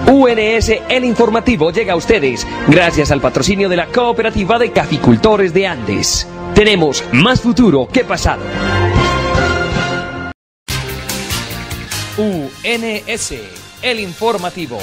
UNS El Informativo llega a ustedes gracias al patrocinio de la Cooperativa de Caficultores de Andes. Tenemos más futuro que pasado. UNS El Informativo.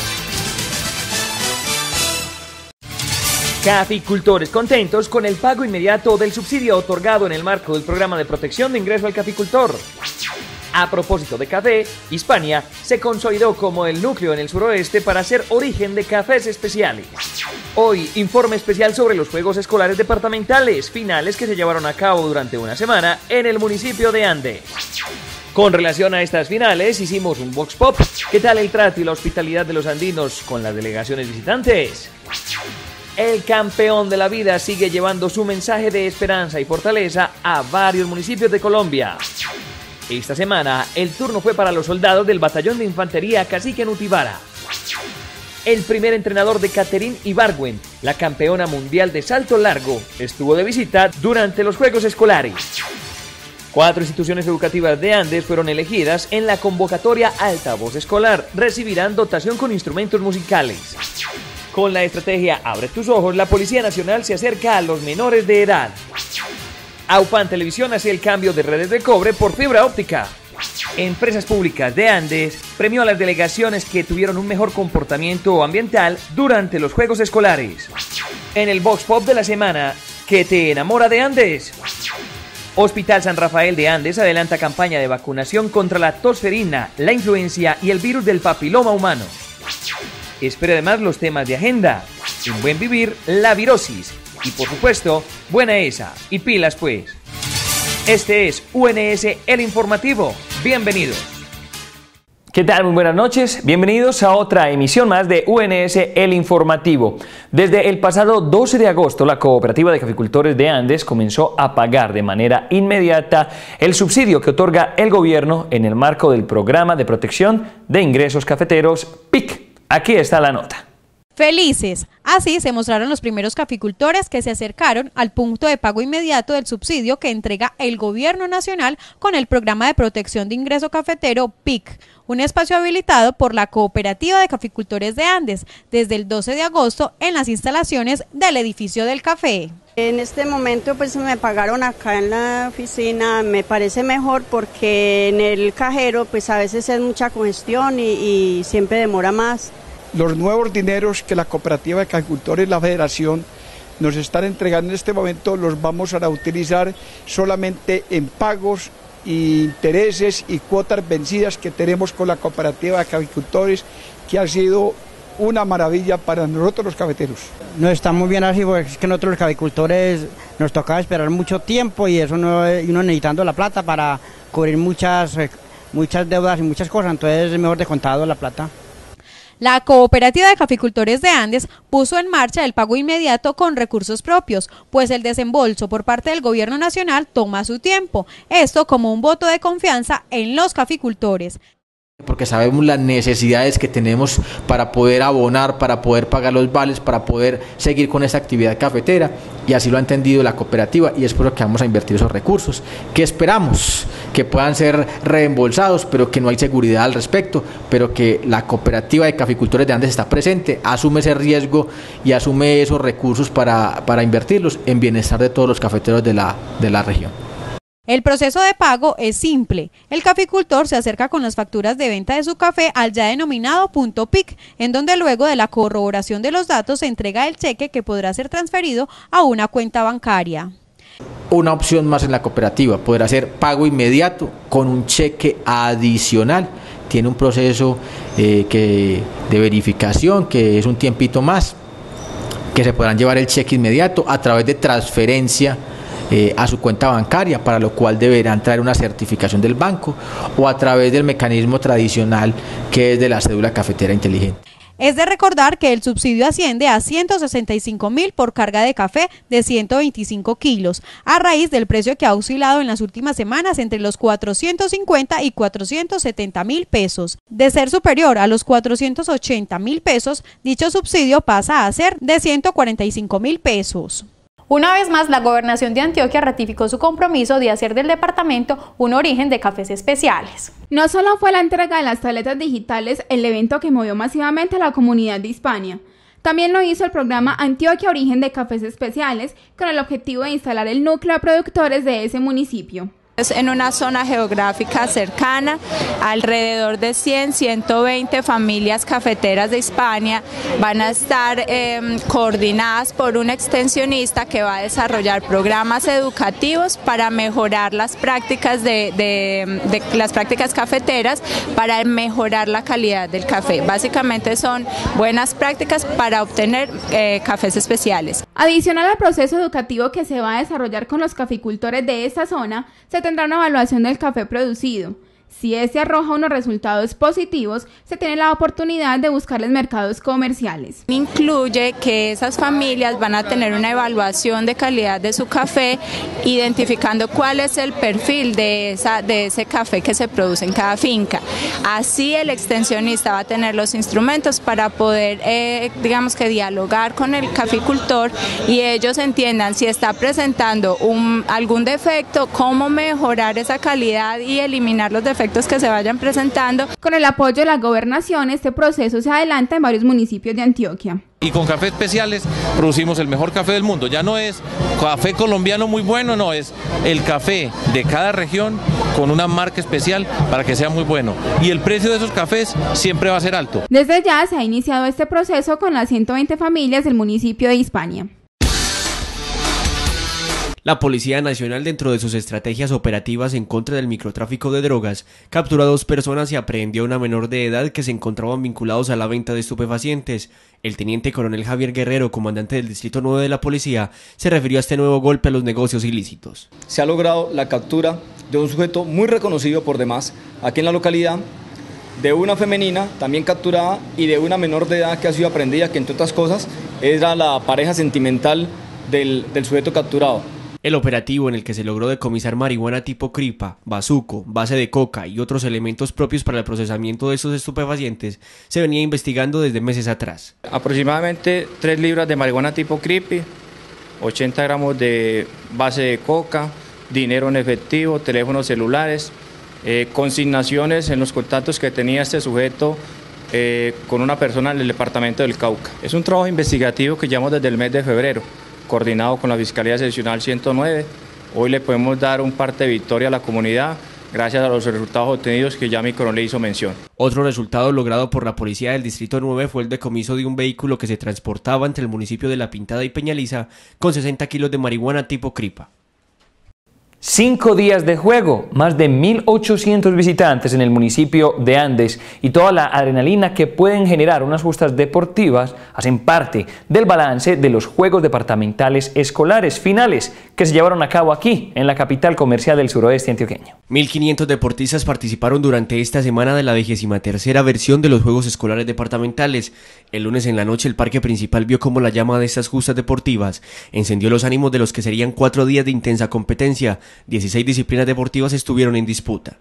Caficultores contentos con el pago inmediato del subsidio otorgado en el marco del programa de protección de ingreso al caficultor. A propósito de café, Hispania se consolidó como el núcleo en el suroeste para ser origen de cafés especiales. Hoy, informe especial sobre los Juegos Escolares Departamentales, finales que se llevaron a cabo durante una semana en el municipio de Andes. Con relación a estas finales, hicimos un Vox Pop. ¿Qué tal el trato y la hospitalidad de los andinos con las delegaciones visitantes? El campeón de la vida sigue llevando su mensaje de esperanza y fortaleza a varios municipios de Colombia. Esta semana, el turno fue para los soldados del Batallón de Infantería Cacique Nutibara. El primer entrenador de Catherine Ibargüen, la campeona mundial de salto largo, estuvo de visita durante los Juegos Escolares. 4 instituciones educativas de Andes fueron elegidas en la convocatoria Altavoz Escolar. Recibirán dotación con instrumentos musicales. Con la estrategia Abre tus ojos, la Policía Nacional se acerca a los menores de edad. Aupan Televisión hace el cambio de redes de cobre por fibra óptica. Empresas Públicas de Andes premió a las delegaciones que tuvieron un mejor comportamiento ambiental durante los Juegos Escolares. En el Vox Pop de la semana, ¿qué te enamora de Andes? Hospital San Rafael de Andes adelanta campaña de vacunación contra la tosferina, la influencia y el virus del papiloma humano. Espere además los temas de agenda, un buen vivir, la virosis y por supuesto, buena esa y pilas pues. Este es UNS El Informativo, bienvenidos. ¿Qué tal? Muy buenas noches, bienvenidos a otra emisión más de UNS El Informativo. Desde el pasado 12 de agosto, la Cooperativa de Caficultores de Andes comenzó a pagar de manera inmediata el subsidio que otorga el gobierno en el marco del Programa de Protección de Ingresos Cafeteros PIC. Aquí está la nota. Felices. Así se mostraron los primeros caficultores que se acercaron al punto de pago inmediato del subsidio que entrega el Gobierno Nacional con el Programa de Protección de Ingreso Cafetero PIC, un espacio habilitado por la Cooperativa de Caficultores de Andes desde el 12 de agosto en las instalaciones del edificio del café. En este momento pues me pagaron acá en la oficina, me parece mejor porque en el cajero pues a veces es mucha congestión y siempre demora más. Los nuevos dineros que la Cooperativa de Caficultores y la Federación nos están entregando en este momento los vamos a utilizar solamente en pagos, intereses y cuotas vencidas que tenemos con la Cooperativa de Caficultores, que ha sido una maravilla para nosotros los cafeteros. No está muy bien así, porque es que nosotros los caficultores nos tocaba esperar mucho tiempo y eso no, y uno necesitando la plata para cubrir muchas deudas y muchas cosas, entonces es mejor descontado la plata. La Cooperativa de Caficultores de Andes puso en marcha el pago inmediato con recursos propios, pues el desembolso por parte del Gobierno Nacional toma su tiempo, esto como un voto de confianza en los caficultores. Porque sabemos las necesidades que tenemos para poder abonar, para poder pagar los vales, para poder seguir con esta actividad cafetera, y así lo ha entendido la cooperativa y es por lo que vamos a invertir esos recursos, que esperamos que puedan ser reembolsados, pero que no hay seguridad al respecto, pero que la Cooperativa de Caficultores de Andes está presente, asume ese riesgo y asume esos recursos para invertirlos en bienestar de todos los cafeteros de la región. El proceso de pago es simple. El caficultor se acerca con las facturas de venta de su café al ya denominado punto PIC, en donde luego de la corroboración de los datos se entrega el cheque que podrá ser transferido a una cuenta bancaria. Una opción más en la cooperativa, poder hacer pago inmediato con un cheque adicional. Tiene un proceso de verificación que es un tiempito más, que se podrán llevar el cheque inmediato a través de transferencia a su cuenta bancaria, para lo cual deberán traer una certificación del banco o a través del mecanismo tradicional que es de la cédula cafetera inteligente. Es de recordar que el subsidio asciende a 165.000 por carga de café de 125 kilos, a raíz del precio que ha oscilado en las últimas semanas entre los 450 y 470.000 pesos. De ser superior a los 480.000 pesos, dicho subsidio pasa a ser de 145.000 pesos. Una vez más, la Gobernación de Antioquia ratificó su compromiso de hacer del departamento un origen de cafés especiales. No solo fue la entrega de las tabletas digitales el evento que movió masivamente a la comunidad de Hispania, también lo hizo el programa Antioquia Origen de Cafés Especiales, con el objetivo de instalar el núcleo de productores de ese municipio. En una zona geográfica cercana, alrededor de 100-120 familias cafeteras de Hispania van a estar coordinadas por un extensionista que va a desarrollar programas educativos para mejorar las prácticas las prácticas cafeteras, para mejorar la calidad del café. Básicamente son buenas prácticas para obtener cafés especiales. Adicional al proceso educativo que se va a desarrollar con los caficultores de esta zona, se tendrá una evaluación del café producido. Si este arroja unos resultados positivos, se tiene la oportunidad de buscarles mercados comerciales. Incluye que esas familias van a tener una evaluación de calidad de su café, identificando cuál es el perfil de ese café que se produce en cada finca. Así el extensionista va a tener los instrumentos para poder, digamos que dialogar con el caficultor y ellos entiendan si está presentando algún defecto, cómo mejorar esa calidad y eliminar los defectos que se vayan presentando. Con el apoyo de la gobernación, este proceso se adelanta en varios municipios de Antioquia. Y con cafés especiales producimos el mejor café del mundo. Ya no es café colombiano muy bueno, no, es el café de cada región con una marca especial para que sea muy bueno. Y el precio de esos cafés siempre va a ser alto. Desde ya se ha iniciado este proceso con las 120 familias del municipio de Hispania. La Policía Nacional, dentro de sus estrategias operativas en contra del microtráfico de drogas, capturó a 2 personas y aprehendió a una menor de edad que se encontraban vinculados a la venta de estupefacientes. El teniente coronel Javier Guerrero, comandante del Distrito 9 de la Policía, se refirió a este nuevo golpe a los negocios ilícitos. Se ha logrado la captura de un sujeto muy reconocido por demás aquí en la localidad, de una femenina también capturada y de una menor de edad que ha sido aprehendida, que entre otras cosas era la pareja sentimental del sujeto capturado. El operativo, en el que se logró decomisar marihuana tipo cripa, bazuco, base de coca y otros elementos propios para el procesamiento de estos estupefacientes, se venía investigando desde meses atrás. Aproximadamente 3 libras de marihuana tipo cripi, 80 gramos de base de coca, dinero en efectivo, teléfonos celulares, consignaciones en los contactos que tenía este sujeto con una persona del departamento del Cauca. Es un trabajo investigativo que llevamos desde el mes de febrero, coordinado con la Fiscalía Seccional 109. Hoy le podemos dar un parte de victoria a la comunidad gracias a los resultados obtenidos que ya mi coronel hizo mención. Otro resultado logrado por la Policía del Distrito 9 fue el decomiso de un vehículo que se transportaba entre el municipio de La Pintada y Peñaliza con 60 kilos de marihuana tipo cripa. 5 días de juego, más de 1.800 visitantes en el municipio de Andes y toda la adrenalina que pueden generar unas justas deportivas hacen parte del balance de los Juegos Departamentales Escolares Finales que se llevaron a cabo aquí, en la capital comercial del suroeste antioqueño. 1.500 deportistas participaron durante esta semana de la 23ª versión de los Juegos Escolares Departamentales. El lunes en la noche el parque principal vio como la llama de estas justas deportivas encendió los ánimos de los que serían 4 días de intensa competencia. 16 disciplinas deportivas estuvieron en disputa.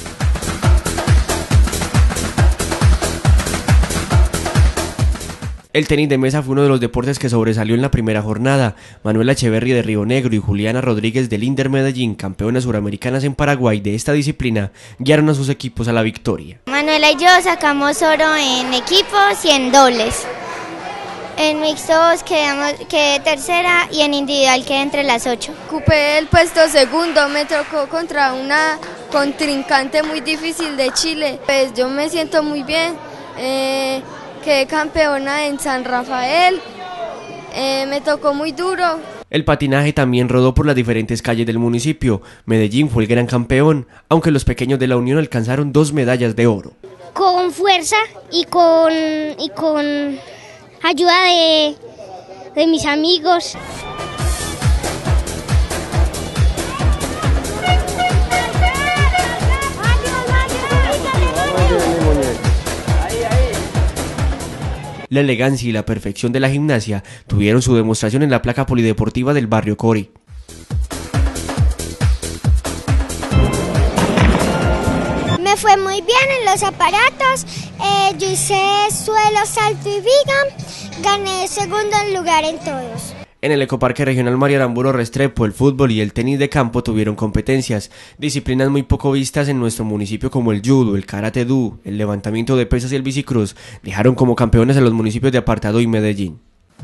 El tenis de mesa fue uno de los deportes que sobresalió en la primera jornada. Manuela Echeverry de Río Negro y Juliana Rodríguez del Inder Medellín, campeonas suramericanas en Paraguay de esta disciplina, guiaron a sus equipos a la victoria. Manuela y yo sacamos oro en equipos y en dobles. En mixtos quedé tercera y en individual quedé entre las 8. Ocupé el puesto segundo, me tocó contra una contrincante muy difícil de Chile. Pues yo me siento muy bien, quedé campeona en San Rafael, me tocó muy duro. El patinaje también rodó por las diferentes calles del municipio. Medellín fue el gran campeón, aunque los pequeños de la Unión alcanzaron 2 medallas de oro. Con fuerza y con ayuda de mis amigos. La elegancia y la perfección de la gimnasia tuvieron su demostración en la placa polideportiva del barrio Cori. Me fue muy bien en los aparatos, yo hice suelo, salto y viga, gané segundo lugar en todos. En el Ecoparque Regional María Aramburo Restrepo, el fútbol y el tenis de campo tuvieron competencias, disciplinas muy poco vistas en nuestro municipio como el judo, el karate do, el levantamiento de pesas y el bicicross, dejaron como campeones a los municipios de Apartadó y Medellín.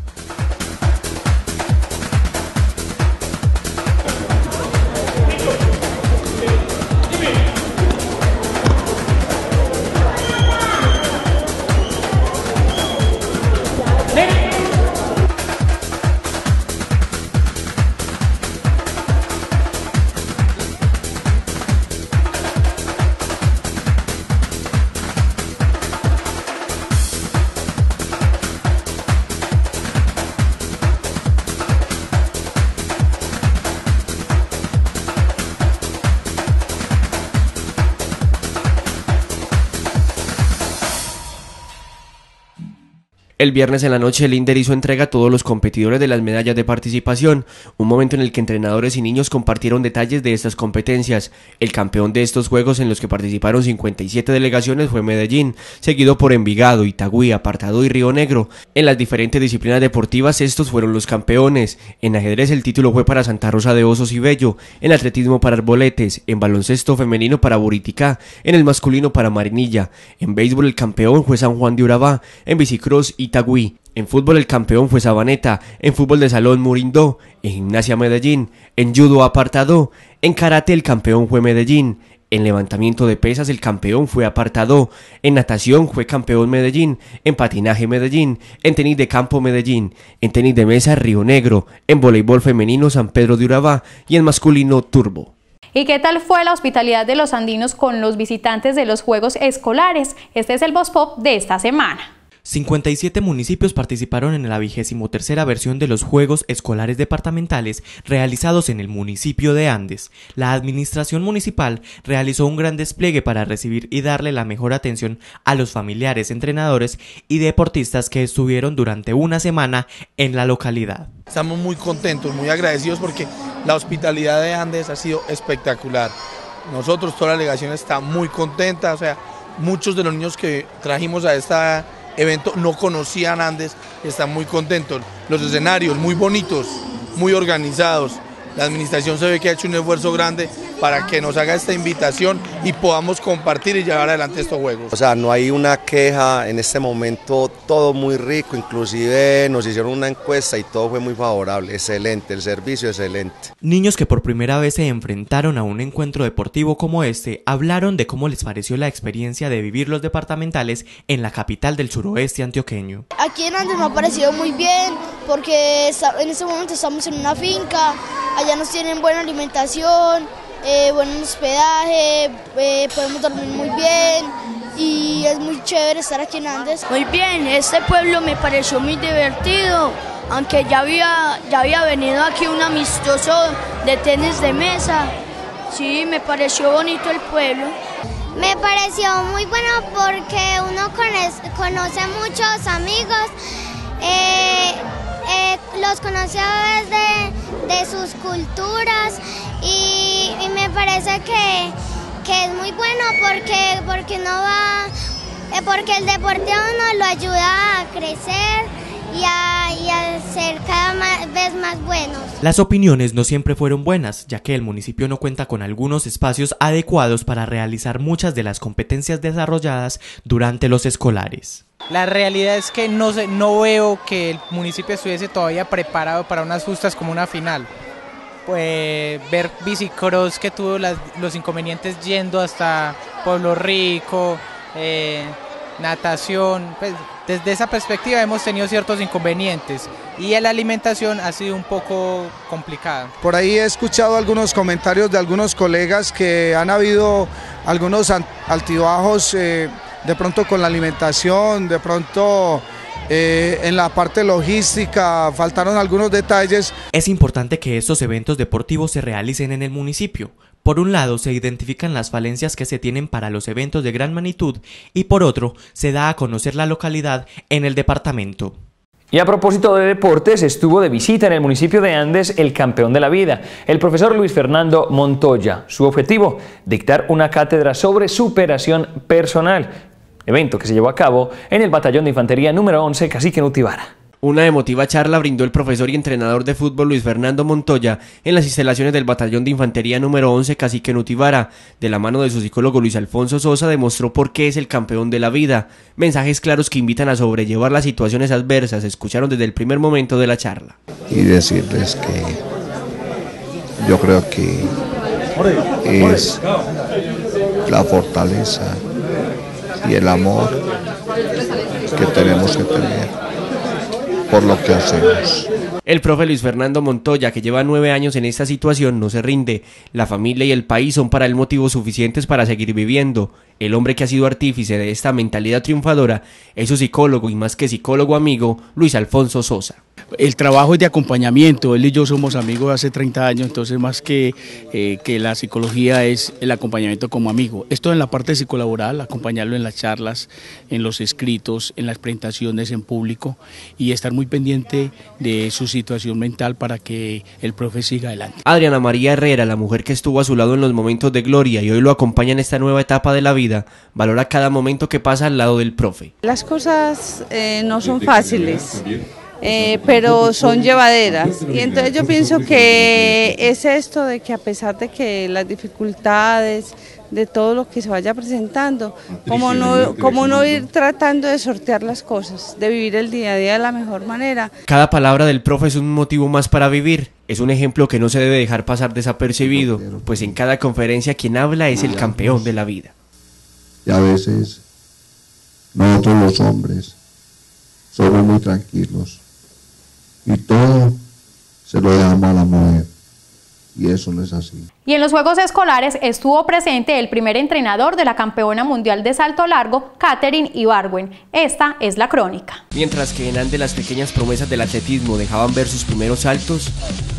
El viernes en la noche el INDER hizo entrega a todos los competidores de las medallas de participación, un momento en el que entrenadores y niños compartieron detalles de estas competencias. El campeón de estos juegos, en los que participaron 57 delegaciones, fue Medellín, seguido por Envigado, Itagüí, Apartadó y Río Negro. En las diferentes disciplinas deportivas estos fueron los campeones. En ajedrez el título fue para Santa Rosa de Osos y Bello, en atletismo para Arboletes, en baloncesto femenino para Buriticá, en el masculino para Marinilla, en béisbol el campeón fue San Juan de Urabá, en bicicross Itagüí, en fútbol el campeón fue Sabaneta, en fútbol de salón Murindó, en gimnasia Medellín, en judo Apartadó, en karate el campeón fue Medellín, en levantamiento de pesas el campeón fue Apartadó, en natación fue campeón Medellín, en patinaje Medellín, en tenis de campo Medellín, en tenis de mesa Río Negro, en voleibol femenino San Pedro de Urabá y en masculino Turbo. ¿Y qué tal fue la hospitalidad de los andinos con los visitantes de los Juegos Escolares? Este es el Voz Pop de esta semana. 57 municipios participaron en la 23ª versión de los Juegos Escolares Departamentales realizados en el municipio de Andes. La administración municipal realizó un gran despliegue para recibir y darle la mejor atención a los familiares, entrenadores y deportistas que estuvieron durante una semana en la localidad. Estamos muy contentos, muy agradecidos porque la hospitalidad de Andes ha sido espectacular. Nosotros, toda la delegación está muy contenta, o sea, muchos de los niños que trajimos a esta evento no conocían Andes y están muy contentos. Los escenarios muy bonitos, muy organizados. La administración se ve que ha hecho un esfuerzo grande para que nos haga esta invitación y podamos compartir y llevar adelante estos juegos. O sea, no hay una queja en este momento, todo muy rico, inclusive nos hicieron una encuesta y todo fue muy favorable, excelente, el servicio excelente. Niños que por primera vez se enfrentaron a un encuentro deportivo como este, hablaron de cómo les pareció la experiencia de vivir los departamentales en la capital del suroeste antioqueño. Aquí en Andes me ha parecido muy bien porque en este momento estamos en una finca, allá nos tienen buena alimentación, buen hospedaje, podemos dormir muy bien y es muy chévere estar aquí en Andes. Muy bien, este pueblo me pareció muy divertido, aunque ya había venido aquí un amistoso de tenis de mesa. Sí, me pareció bonito el pueblo. Me pareció muy bueno porque uno conoce muchos amigos, los conoce a través de sus culturas y me parece que es muy bueno porque el deporte a uno lo ayuda a crecer y a ser cada vez más buenos. Las opiniones no siempre fueron buenas, ya que el municipio no cuenta con algunos espacios adecuados para realizar muchas de las competencias desarrolladas durante los escolares. La realidad es que no veo que el municipio estuviese todavía preparado para unas justas como una final. Pues ver bicicross que tuvo los inconvenientes yendo hasta Pueblo Rico, natación, pues desde esa perspectiva hemos tenido ciertos inconvenientes y la alimentación ha sido un poco complicada. Por ahí he escuchado algunos comentarios de algunos colegas que han habido algunos altibajos de pronto con la alimentación, de pronto en la parte logística faltaron algunos detalles. Es importante que estos eventos deportivos se realicen en el municipio. Por un lado se identifican las falencias que se tienen para los eventos de gran magnitud y por otro se da a conocer la localidad en el departamento. Y a propósito de deportes, estuvo de visita en el municipio de Andes el campeón de la vida, el profesor Luis Fernando Montoya. Su objetivo, dictar una cátedra sobre superación personal, evento que se llevó a cabo en el Batallón de Infantería número 11 Cacique Nutibara. Una emotiva charla brindó el profesor y entrenador de fútbol Luis Fernando Montoya en las instalaciones del Batallón de Infantería número 11 Cacique Nutibara. De la mano de su psicólogo Luis Alfonso Sosa demostró por qué es el campeón de la vida. Mensajes claros que invitan a sobrellevar las situaciones adversas, se escucharon desde el primer momento de la charla. Y decirles que yo creo que es la fortaleza y el amor que tenemos que tener por lo que hacemos. El profe Luis Fernando Montoya, que lleva 9 años en esta situación, no se rinde. La familia y el país son para él motivos suficientes para seguir viviendo. El hombre que ha sido artífice de esta mentalidad triunfadora es su psicólogo y más que psicólogo amigo, Luis Alfonso Sosa. El trabajo es de acompañamiento, él y yo somos amigos hace 30 años, entonces más que la psicología es el acompañamiento como amigo. Esto en la parte psicolaboral, acompañarlo en las charlas, en los escritos, en las presentaciones en público y estar muy pendiente de su situación mental para que el profe siga adelante. Adriana María Herrera, la mujer que estuvo a su lado en los momentos de gloria y hoy lo acompaña en esta nueva etapa de la vida, valora cada momento que pasa al lado del profe. Las cosas no son fáciles. Pero son llevaderas y entonces yo pienso que es esto de que a pesar de que las dificultades, de todo lo que se vaya presentando, como no ir tratando de sortear las cosas, de vivir el día a día de la mejor manera. Cada palabra del profe es un motivo más para vivir, es un ejemplo que no se debe dejar pasar desapercibido, pues en cada conferencia quien habla es el campeón de la vida. Y a veces nosotros los hombres somos muy tranquilos y todo se lo dejamos a la mujer y eso no es así. Y en los Juegos Escolares estuvo presente el primer entrenador de la campeona mundial de salto largo, Katherine Ibargüen. Esta es la crónica. Mientras que en Andes las pequeñas promesas del atletismo dejaban ver sus primeros saltos,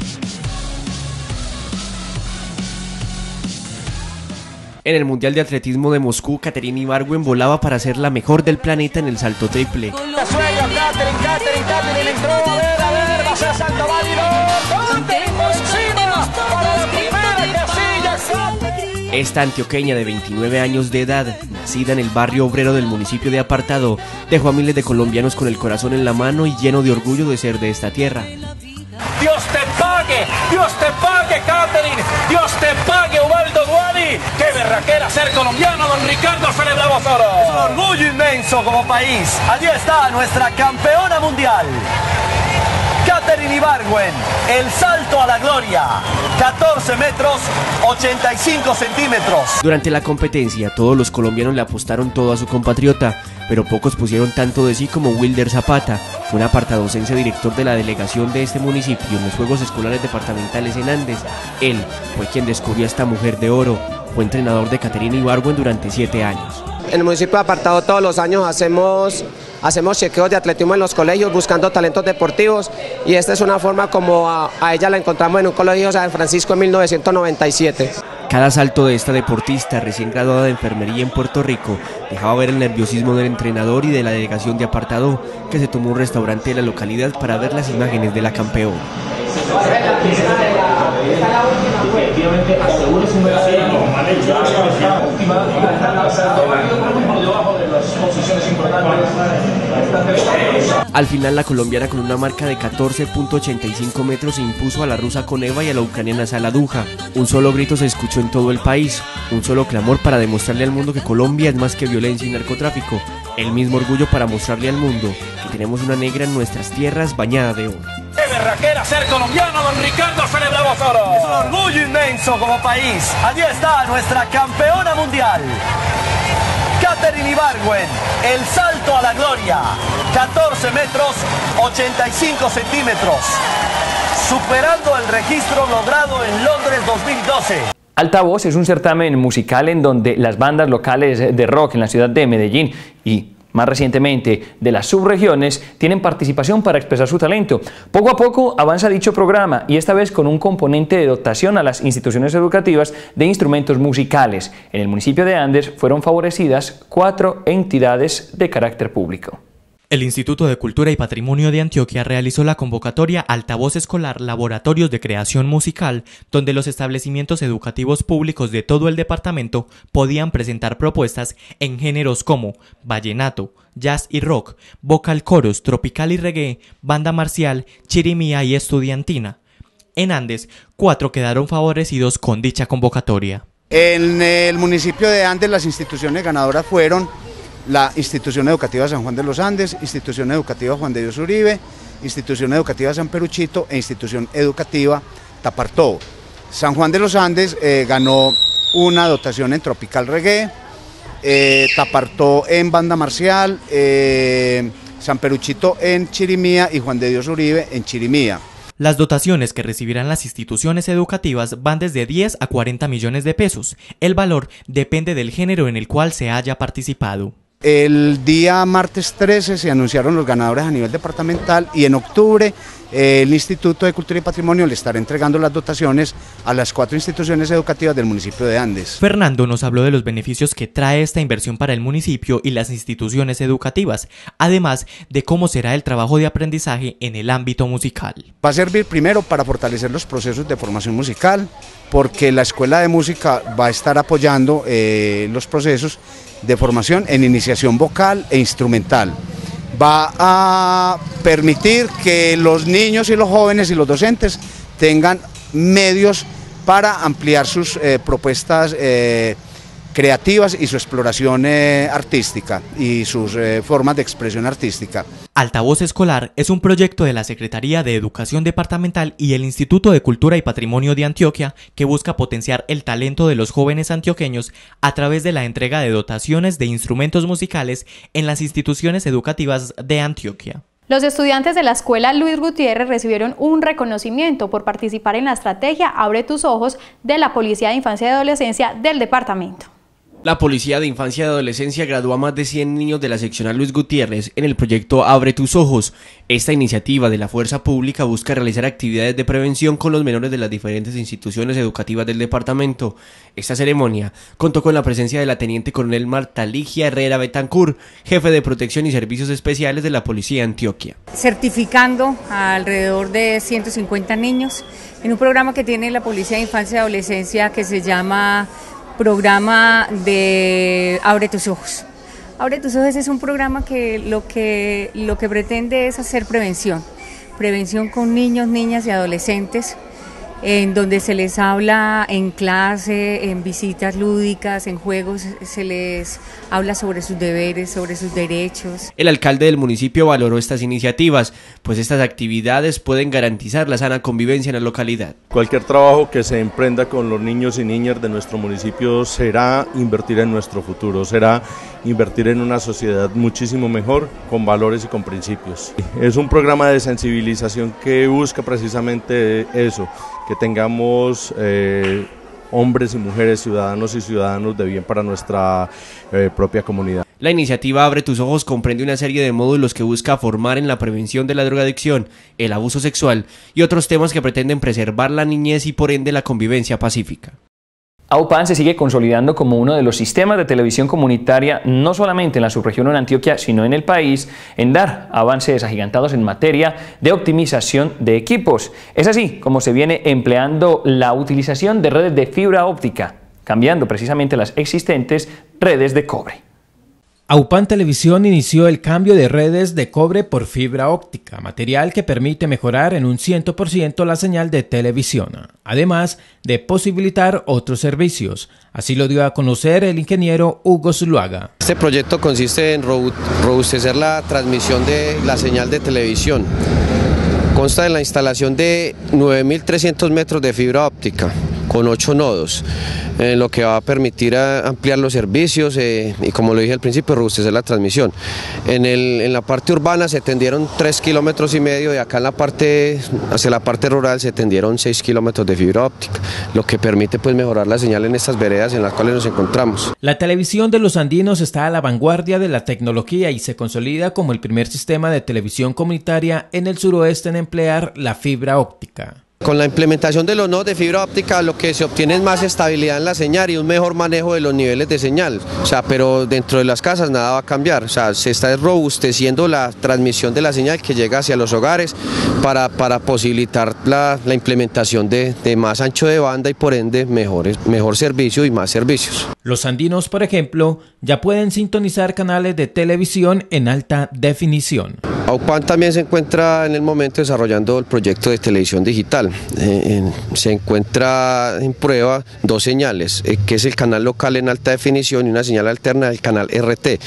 en el Mundial de Atletismo de Moscú, Katherine Ibargüen volaba para ser la mejor del planeta en el salto triple. Katherine entró, a ver, va a ser salto válido. Katherine por encima, para la primera casilla. Esta antioqueña de 29 años de edad, nacida en el barrio obrero del municipio de Apartadó, dejó a miles de colombianos con el corazón en la mano y lleno de orgullo de ser de esta tierra. Dios te pague, Katherine, Dios te pague, Ubaldo Duani. Qué berraquera ser colombiano, don Ricardo celebramos oro. Es un orgullo inmenso como país. Allí está nuestra campeona mundial, Katherine Ibargüen, el salto a la gloria, 14 metros, 85 centímetros. Durante la competencia, todos los colombianos le apostaron todo a su compatriota, pero pocos pusieron tanto de sí como Wilder Zapata, un apartadocense director de la delegación de este municipio en los Juegos Escolares Departamentales en Andes. Él fue quien descubrió a esta mujer de oro, fue entrenador de Katherine Ibargüen durante 7 años. En el municipio de Apartadó todos los años hacemos chequeos de atletismo en los colegios buscando talentos deportivos y esta es una forma como a ella la encontramos en un colegio San Francisco en 1997. Cada salto de esta deportista recién graduada de enfermería en Puerto Rico dejaba ver el nerviosismo del entrenador y de la delegación de Apartadó, que se tomó un restaurante de la localidad para ver las imágenes de la campeona. Al final la colombiana con una marca de 14.85 metros se impuso a la rusa Koneva y a la ucraniana Saladuja. Un solo grito se escuchó en todo el país, un solo clamor para demostrarle al mundo que Colombia es más que violencia y narcotráfico, el mismo orgullo para mostrarle al mundo que tenemos una negra en nuestras tierras bañada de oro. ¡Qué berraquera ser colombiano, don Ricardo celebramos oro! Es un orgullo inmenso como país. Allí está nuestra campeona mundial, Katherine Ibargüen, el salto a la gloria, 14 metros, 85 centímetros, superando el registro logrado en Londres 2012. Altavoz es un certamen musical en donde las bandas locales de rock en la ciudad de Medellín y más recientemente de las subregiones tienen participación para expresar su talento. Poco a poco avanza dicho programa y esta vez con un componente de dotación a las instituciones educativas de instrumentos musicales. En el municipio de Andes fueron favorecidas 4 entidades de carácter público. El Instituto de Cultura y Patrimonio de Antioquia realizó la convocatoria Altavoz Escolar Laboratorios de Creación Musical, donde los establecimientos educativos públicos de todo el departamento podían presentar propuestas en géneros como vallenato, jazz y rock, vocal coros, tropical y reggae, banda marcial, chirimía y estudiantina. En Andes, 4 quedaron favorecidos con dicha convocatoria. En el municipio de Andes las instituciones ganadoras fueron la Institución Educativa San Juan de los Andes, Institución Educativa Juan de Dios Uribe, Institución Educativa San Peruchito e Institución Educativa Tapartó. San Juan de los Andes ganó una dotación en tropical reggae, Tapartó en banda marcial, San Peruchito en chirimía y Juan de Dios Uribe en chirimía. Las dotaciones que recibirán las instituciones educativas van desde 10 a 40 millones de pesos. El valor depende del género en el cual se haya participado. El día martes 13 se anunciaron los ganadores a nivel departamental y en octubre el Instituto de Cultura y Patrimonio le estará entregando las dotaciones a las 4 instituciones educativas del municipio de Andes. Fernando nos habló de los beneficios que trae esta inversión para el municipio y las instituciones educativas, además de cómo será el trabajo de aprendizaje en el ámbito musical. Va a servir primero para fortalecer los procesos de formación musical, porque la Escuela de Música va a estar apoyando los procesos de formación en iniciación vocal e instrumental. Va a permitir que los niños y los jóvenes y los docentes tengan medios para ampliar sus propuestas creativas y su exploración artística y sus formas de expresión artística. Altavoz Escolar es un proyecto de la Secretaría de Educación Departamental y el Instituto de Cultura y Patrimonio de Antioquia que busca potenciar el talento de los jóvenes antioqueños a través de la entrega de dotaciones de instrumentos musicales en las instituciones educativas de Antioquia. Los estudiantes de la Escuela Luis Gutiérrez recibieron un reconocimiento por participar en la estrategia Abre tus ojos de la Policía de Infancia y Adolescencia del departamento. La Policía de Infancia y Adolescencia graduó a más de 100 niños de la seccional Luis Gutiérrez en el proyecto Abre tus ojos. Esta iniciativa de la Fuerza Pública busca realizar actividades de prevención con los menores de las diferentes instituciones educativas del departamento. Esta ceremonia contó con la presencia de la Teniente Coronel Marta Ligia Herrera Betancur, jefe de Protección y Servicios Especiales de la Policía de Antioquia. Certificando a alrededor de 150 niños en un programa que tiene la Policía de Infancia y Adolescencia que se llama Programa de Abre tus ojos. Abre tus ojos es un programa que lo que pretende es hacer prevención con niños, niñas y adolescentes, en donde se les habla en clase, en visitas lúdicas, en juegos, se les habla sobre sus deberes, sobre sus derechos. El alcalde del municipio valoró estas iniciativas, pues estas actividades pueden garantizar la sana convivencia en la localidad. Cualquier trabajo que se emprenda con los niños y niñas de nuestro municipio será invertir en nuestro futuro, será invertir en una sociedad muchísimo mejor, con valores y con principios. Es un programa de sensibilización que busca precisamente eso, que tengamos hombres y mujeres, ciudadanos y ciudadanos de bien para nuestra propia comunidad. La iniciativa Abre tus ojos comprende una serie de módulos que busca formar en la prevención de la drogadicción, el abuso sexual y otros temas que pretenden preservar la niñez y por ende la convivencia pacífica. AUPAN se sigue consolidando como uno de los sistemas de televisión comunitaria, no solamente en la subregión o en Antioquia, sino en el país, en dar avances agigantados en materia de optimización de equipos. Es así como se viene empleando la utilización de redes de fibra óptica, cambiando precisamente las existentes redes de cobre. AUPAN Televisión inició el cambio de redes de cobre por fibra óptica, material que permite mejorar en un 100% la señal de televisión, además de posibilitar otros servicios. Así lo dio a conocer el ingeniero Hugo Zuluaga. Este proyecto consiste en robustecer la transmisión de la señal de televisión. Consta de la instalación de 9.300 metros de fibra óptica con 8 nodos, lo que va a permitir ampliar los servicios y, como lo dije al principio, robustecer la transmisión. En la parte urbana se tendieron 3,5 kilómetros y acá hacia la parte rural se tendieron 6 kilómetros de fibra óptica, lo que permite pues mejorar la señal en estas veredas en las cuales nos encontramos. La televisión de los andinos está a la vanguardia de la tecnología y se consolida como el primer sistema de televisión comunitaria en el suroeste en emplear la fibra óptica. Con la implementación de los nodos de fibra óptica lo que se obtiene es más estabilidad en la señal y un mejor manejo de los niveles de señal, o sea, pero dentro de las casas nada va a cambiar, o sea, se está robusteciendo la transmisión de la señal que llega hacia los hogares para posibilitar la implementación de más ancho de banda y por ende mejor servicio y más servicios. Los andinos, por ejemplo, ya pueden sintonizar canales de televisión en alta definición. AUPAN también se encuentra en el momento desarrollando el proyecto de televisión digital. Se encuentra en prueba 2 señales, que es el canal local en alta definición y una señal alterna del canal RT.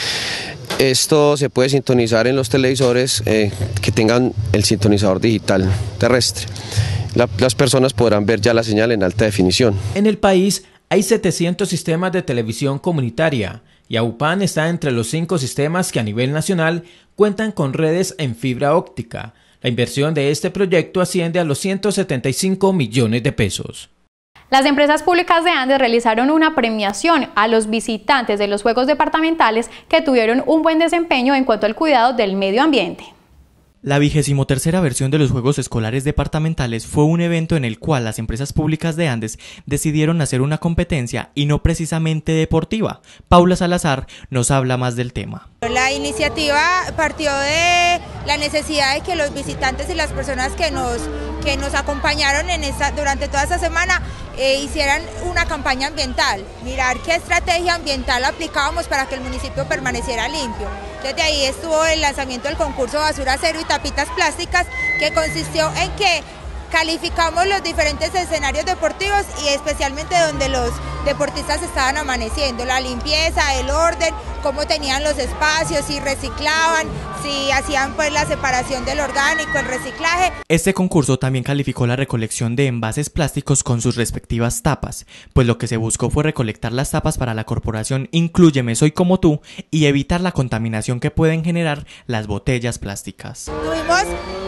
Esto se puede sintonizar en los televisores que tengan el sintonizador digital terrestre. Las personas podrán ver ya la señal en alta definición. En el país hay 700 sistemas de televisión comunitaria y AUPAN está entre los 5 sistemas que a nivel nacional cuentan con redes en fibra óptica. La inversión de este proyecto asciende a los 175 millones de pesos. Las empresas públicas de Andes realizaron una premiación a los visitantes de los juegos departamentales que tuvieron un buen desempeño en cuanto al cuidado del medio ambiente. La 23ª versión de los Juegos Escolares Departamentales fue un evento en el cual las empresas públicas de Andes decidieron hacer una competencia y no precisamente deportiva. Paula Salazar nos habla más del tema. La iniciativa partió de la necesidad de que los visitantes y las personas que nos acompañaron durante toda esta semana hicieran una campaña ambiental, mirar qué estrategia ambiental aplicábamos para que el municipio permaneciera limpio. Desde ahí estuvo el lanzamiento del concurso Basura Cero y Tapitas Plásticas, que consistió en que calificamos los diferentes escenarios deportivos y especialmente donde los deportistas estaban amaneciendo, la limpieza, el orden, cómo tenían los espacios, si reciclaban, si hacían pues la separación del orgánico, el reciclaje. Este concurso también calificó la recolección de envases plásticos con sus respectivas tapas, pues lo que se buscó fue recolectar las tapas para la corporación Inclúyeme Soy Como Tú y evitar la contaminación que pueden generar las botellas plásticas. Tuvimos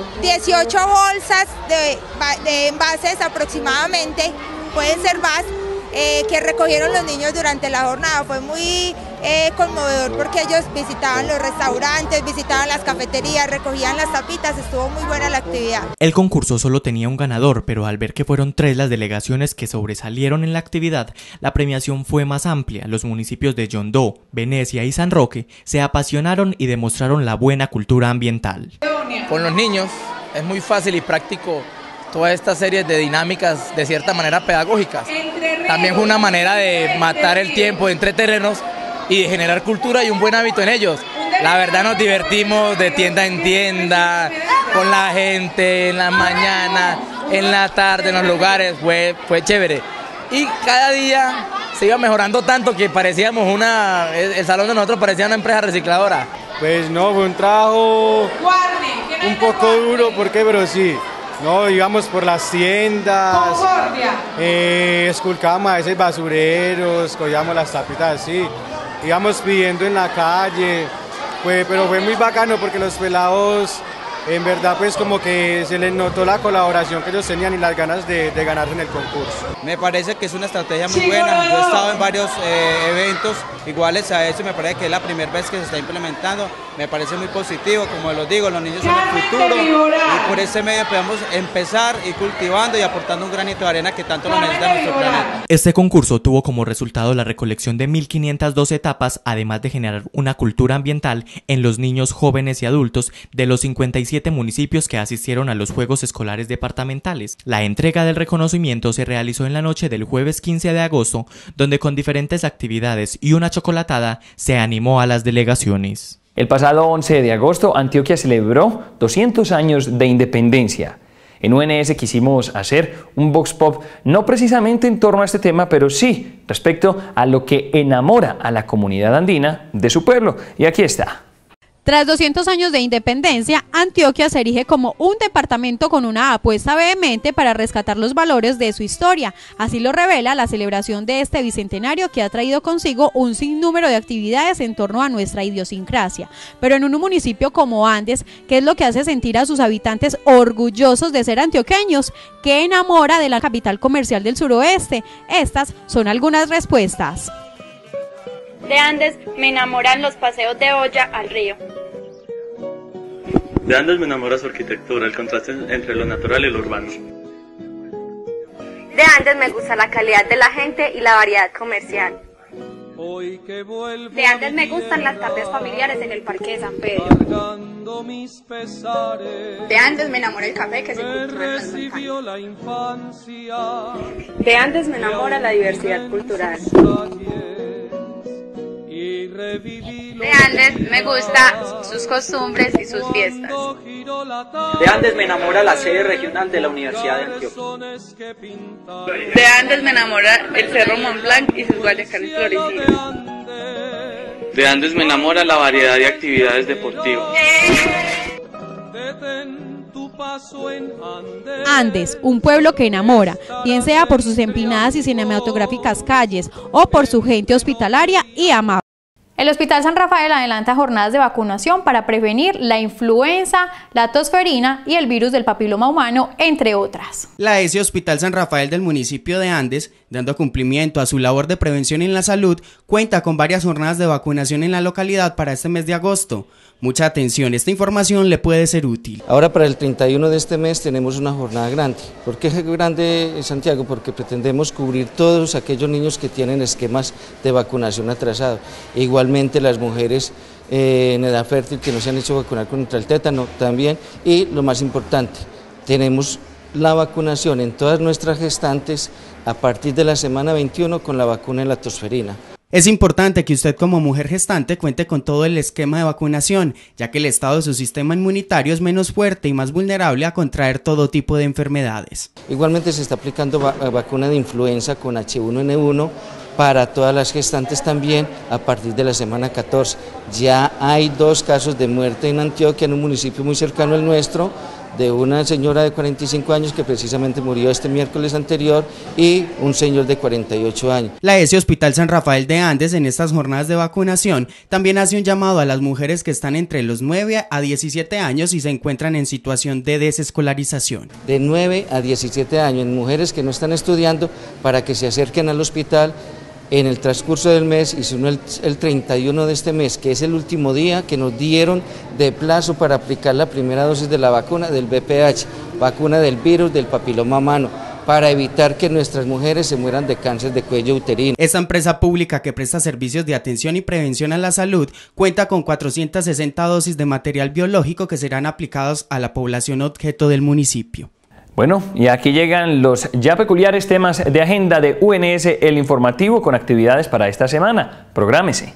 18 bolsas de envases aproximadamente, pueden ser más, que recogieron los niños durante la jornada. Fue muy conmovedor porque ellos visitaban los restaurantes, visitaban las cafeterías, recogían las tapitas, estuvo muy buena la actividad. El concurso solo tenía un ganador, pero al ver que fueron 3 las delegaciones que sobresalieron en la actividad, la premiación fue más amplia. Los municipios de Yondó, Venecia y San Roque se apasionaron y demostraron la buena cultura ambiental. Con los niños es muy fácil y práctico todas estas series de dinámicas de cierta manera pedagógicas. También fue una manera de matar el tiempo, de entretenernos y de generar cultura y un buen hábito en ellos. La verdad nos divertimos de tienda en tienda, con la gente, en la mañana, en la tarde, en los lugares, fue chévere. Y cada día se iba mejorando tanto que parecíamos el salón de nosotros parecía una empresa recicladora. Pues no, fue un trabajo un poco duro, ¿por qué? Pero sí. No, íbamos por las tiendas, esculcábamos a veces basureros, cogíamos las tapitas así, íbamos pidiendo en la calle, pero fue muy bacano porque los pelados, en verdad pues como que se les notó la colaboración que ellos tenían y las ganas de ganarse en el concurso. Me parece que es una estrategia muy buena, yo he estado en varios eventos iguales a eso, me parece que es la primera vez que se está implementando, me parece muy positivo, como les digo, los niños son el futuro y por ese medio podemos empezar y cultivando y aportando un granito de arena que tanto lo necesita nuestro planeta. Este concurso tuvo como resultado la recolección de 1.512 tapas, además de generar una cultura ambiental en los niños, jóvenes y adultos de los 57 municipios que asistieron a los Juegos Escolares Departamentales. La entrega del reconocimiento se realizó en la noche del jueves 15 de agosto, donde con diferentes actividades y una chocolatada se animó a las delegaciones. El pasado 11 de agosto, Antioquia celebró 200 años de independencia. En UNS quisimos hacer un Vox Pop, no precisamente en torno a este tema, pero sí respecto a lo que enamora a la comunidad andina de su pueblo. Y aquí está. Tras 200 años de independencia, Antioquia se erige como un departamento con una apuesta vehemente para rescatar los valores de su historia. Así lo revela la celebración de este bicentenario, que ha traído consigo un sinnúmero de actividades en torno a nuestra idiosincrasia. Pero en un municipio como Andes, ¿qué es lo que hace sentir a sus habitantes orgullosos de ser antioqueños? ¿Qué enamora de la capital comercial del suroeste? Estas son algunas respuestas. De Andes me enamoran los paseos de olla al río. De Andes me enamora su arquitectura, el contraste entre lo natural y lo urbano. De Andes me gusta la calidad de la gente y la variedad comercial. De Andes me gustan las tardes familiares en el Parque de San Pedro. De Andes me enamora el café que se cultura en las montañas. De Andes me enamora la diversidad cultural. De Andes me gusta sus costumbres y sus fiestas. De Andes me enamora la sede regional de la Universidad de Antioquia. De Andes me enamora el Cerro Mont Blanc y sus guayacanes florecidos. De Andes me enamora la variedad de actividades deportivas. Andes, un pueblo que enamora, bien sea por sus empinadas y cinematográficas calles o por su gente hospitalaria y amable. El Hospital San Rafael adelanta jornadas de vacunación para prevenir la influenza, la tosferina y el virus del papiloma humano, entre otras. La ESI Hospital San Rafael del municipio de Andes, dando cumplimiento a su labor de prevención en la salud, cuenta con varias jornadas de vacunación en la localidad para este mes de agosto. Mucha atención, esta información le puede ser útil. Ahora para el 31 de este mes tenemos una jornada grande. ¿Por qué grande, Santiago? Porque pretendemos cubrir todos aquellos niños que tienen esquemas de vacunación atrasados. Igualmente las mujeres en edad fértil que no se han hecho vacunar contra el tétano también. Y lo más importante, tenemos la vacunación en todas nuestras gestantes a partir de la semana 21 con la vacuna de la tosferina. Es importante que usted como mujer gestante cuente con todo el esquema de vacunación, ya que el estado de su sistema inmunitario es menos fuerte y más vulnerable a contraer todo tipo de enfermedades. Igualmente se está aplicando vacuna de influenza con H1N1 para todas las gestantes también a partir de la semana 14. Ya hay 2 casos de muerte en Antioquia, en un municipio muy cercano al nuestro, de una señora de 45 años que precisamente murió este miércoles anterior y un señor de 48 años. La ESI Hospital San Rafael de Andes en estas jornadas de vacunación también hace un llamado a las mujeres que están entre los 9 a 17 años y se encuentran en situación de desescolarización. De 9 a 17 años, en mujeres que no están estudiando, para que se acerquen al hospital en el transcurso del mes, y si no el 31 de este mes, que es el último día que nos dieron de plazo para aplicar la primera dosis de la vacuna del VPH, vacuna del virus del papiloma humano, para evitar que nuestras mujeres se mueran de cáncer de cuello uterino. Esta empresa pública que presta servicios de atención y prevención a la salud cuenta con 460 dosis de material biológico que serán aplicados a la población objeto del municipio. Bueno, y aquí llegan los ya peculiares temas de agenda de UNS, el informativo con actividades para esta semana. Prográmese.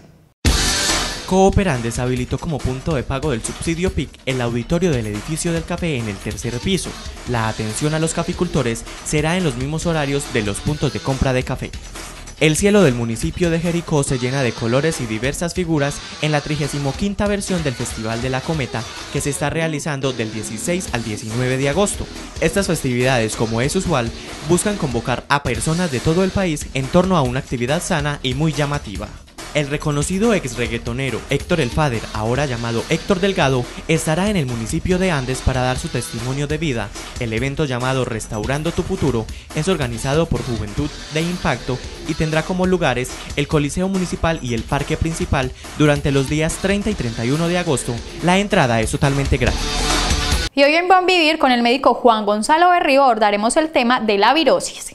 Cooperandes habilitó como punto de pago del subsidio PIC el auditorio del edificio del café en el 3er piso. La atención a los caficultores será en los mismos horarios de los puntos de compra de café. El cielo del municipio de Jericó se llena de colores y diversas figuras en la 35ª versión del Festival de la Cometa, que se está realizando del 16 al 19 de agosto. Estas festividades, como es usual, buscan convocar a personas de todo el país en torno a una actividad sana y muy llamativa. El reconocido ex reggaetonero Héctor el Father, ahora llamado Héctor Delgado, estará en el municipio de Andes para dar su testimonio de vida. El evento llamado Restaurando tu Futuro es organizado por Juventud de Impacto y tendrá como lugares el Coliseo Municipal y el Parque Principal durante los días 30 y 31 de agosto. La entrada es totalmente gratis. Y hoy en Buen Vivir con el médico Juan Gonzalo Berrío abordaremos el tema de la virosis.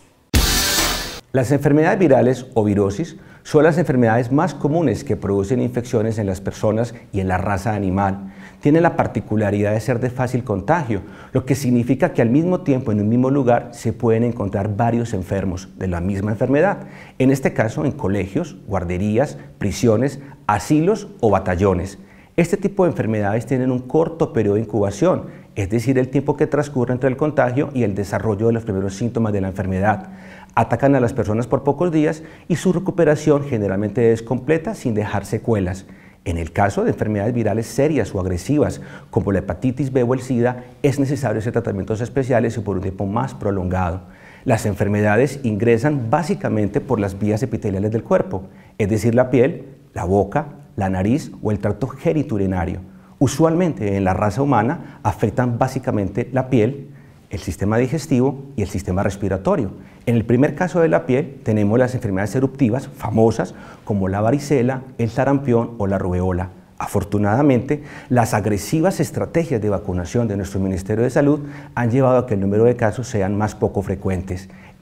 Las enfermedades virales o virosis son las enfermedades más comunes que producen infecciones en las personas y en la raza animal. Tienen la particularidad de ser de fácil contagio, lo que significa que al mismo tiempo en un mismo lugar se pueden encontrar varios enfermos de la misma enfermedad. En este caso en colegios, guarderías, prisiones, asilos o batallones. Este tipo de enfermedades tienen un corto periodo de incubación, es decir, el tiempo que transcurre entre el contagio y el desarrollo de los primeros síntomas de la enfermedad. Atacan a las personas por pocos días y su recuperación generalmente es completa sin dejar secuelas. En el caso de enfermedades virales serias o agresivas, como la hepatitis B o el SIDA, es necesario hacer tratamientos especiales y por un tiempo más prolongado. Las enfermedades ingresan básicamente por las vías epiteliales del cuerpo, es decir, la piel, la boca, la nariz o el tracto genitourinario. Usualmente en la raza humana afectan básicamente la piel, el sistema digestivo y el sistema respiratorio. En el primer caso de la piel tenemos las enfermedades eruptivas famosas como la varicela, el sarampión o la rubeola. Afortunadamente, las agresivas estrategias de vacunación de nuestro Ministerio de Salud han llevado a que el número de casos sean más poco frecuentes.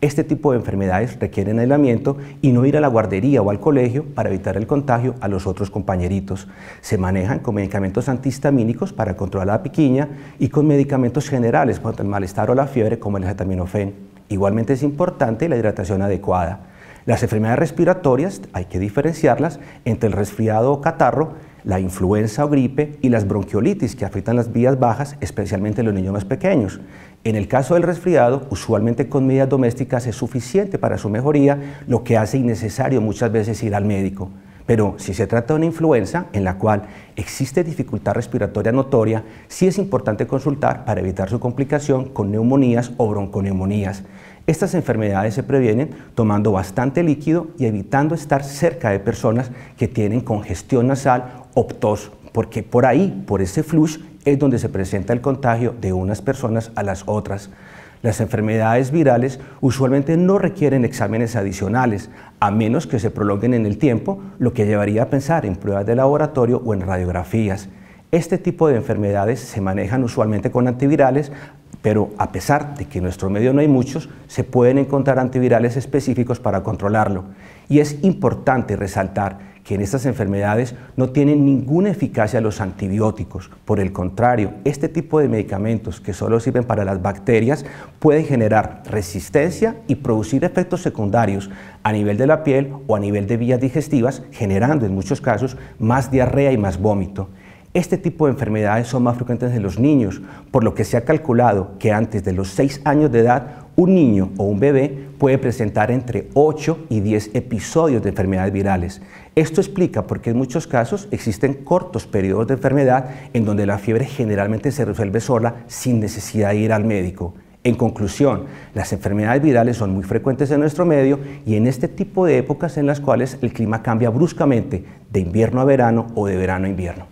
Este tipo de enfermedades requieren aislamiento y no ir a la guardería o al colegio para evitar el contagio a los otros compañeritos. Se manejan con medicamentos antihistamínicos para controlar la piquiña y con medicamentos generales contra el malestar o la fiebre como el acetaminofén. Igualmente es importante la hidratación adecuada. Las enfermedades respiratorias hay que diferenciarlas entre el resfriado o catarro, la influenza o gripe y las bronquiolitis que afectan las vías bajas, especialmente en los niños más pequeños. En el caso del resfriado, usualmente con medidas domésticas es suficiente para su mejoría, lo que hace innecesario muchas veces ir al médico. Pero si se trata de una influenza en la cual existe dificultad respiratoria notoria, sí es importante consultar para evitar su complicación con neumonías o bronconeumonías. Estas enfermedades se previenen tomando bastante líquido y evitando estar cerca de personas que tienen congestión nasal o tos, porque por ahí, por ese flush, es donde se presenta el contagio de unas personas a las otras. Las enfermedades virales usualmente no requieren exámenes adicionales, a menos que se prolonguen en el tiempo, lo que llevaría a pensar en pruebas de laboratorio o en radiografías. Este tipo de enfermedades se manejan usualmente con antivirales, pero a pesar de que en nuestro medio no hay muchos, se pueden encontrar antivirales específicos para controlarlo. Y es importante resaltar que en estas enfermedades no tienen ninguna eficacia los antibióticos. Por el contrario, este tipo de medicamentos que solo sirven para las bacterias pueden generar resistencia y producir efectos secundarios a nivel de la piel o a nivel de vías digestivas, generando en muchos casos más diarrea y más vómito. Este tipo de enfermedades son más frecuentes en los niños, por lo que se ha calculado que antes de los 6 años de edad, un niño o un bebé puede presentar entre 8 y 10 episodios de enfermedades virales. Esto explica por qué en muchos casos existen cortos periodos de enfermedad en donde la fiebre generalmente se resuelve sola sin necesidad de ir al médico. En conclusión, las enfermedades virales son muy frecuentes en nuestro medio y en este tipo de épocas en las cuales el clima cambia bruscamente de invierno a verano o de verano a invierno.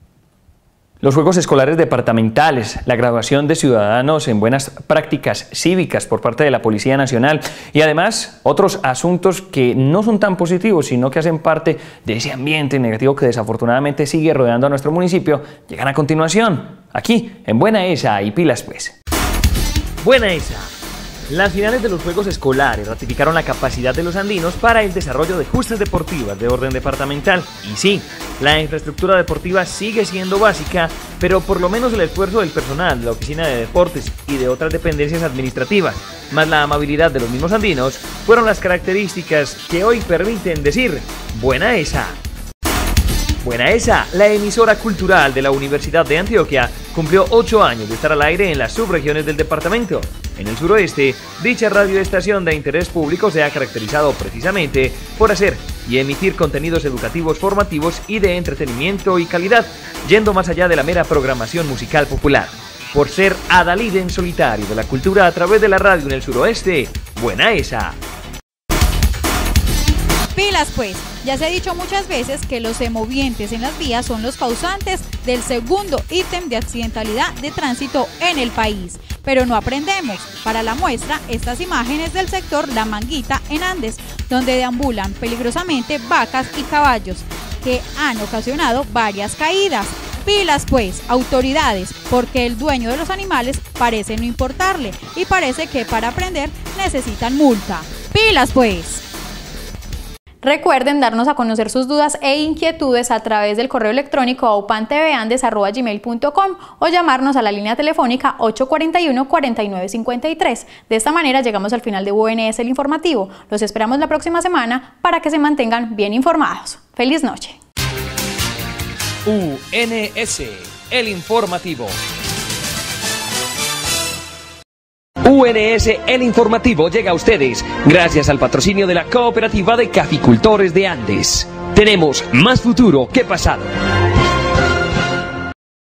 Los Juegos Escolares Departamentales, la graduación de ciudadanos en buenas prácticas cívicas por parte de la Policía Nacional y además otros asuntos que no son tan positivos, sino que hacen parte de ese ambiente negativo que desafortunadamente sigue rodeando a nuestro municipio, llegan a continuación, aquí en Buena Esa y Pilas Pues. Buena Esa. Las finales de los Juegos Escolares ratificaron la capacidad de los andinos para el desarrollo de justas deportivas de orden departamental. Y sí, la infraestructura deportiva sigue siendo básica, pero por lo menos el esfuerzo del personal de la Oficina de Deportes y de otras dependencias administrativas, más la amabilidad de los mismos andinos, fueron las características que hoy permiten decir Buena Esa. Buena Esa, la emisora cultural de la Universidad de Antioquia, cumplió 8 años de estar al aire en las subregiones del departamento. En el suroeste, dicha radioestación de interés público se ha caracterizado precisamente por hacer y emitir contenidos educativos, formativos y de entretenimiento y calidad, yendo más allá de la mera programación musical popular. Por ser adalid en solitario de la cultura a través de la radio en el suroeste, Buena Esa. Pilas pues, ya se ha dicho muchas veces que los semovientes en las vías son los causantes del segundo ítem de accidentalidad de tránsito en el país. Pero no aprendemos. Para la muestra, estas imágenes del sector La Manguita en Andes, donde deambulan peligrosamente vacas y caballos, que han ocasionado varias caídas. Pilas pues, autoridades, porque el dueño de los animales parece no importarle y parece que para aprender necesitan multa. Pilas pues. Recuerden darnos a conocer sus dudas e inquietudes a través del correo electrónico a upanteveandes@gmail.com o llamarnos a la línea telefónica 841-4953. De esta manera llegamos al final de UNS el informativo. Los esperamos la próxima semana para que se mantengan bien informados. ¡Feliz noche! UNS, el informativo. UNS, el informativo, llega a ustedes gracias al patrocinio de la Cooperativa de Caficultores de Andes. Tenemos más futuro que pasado.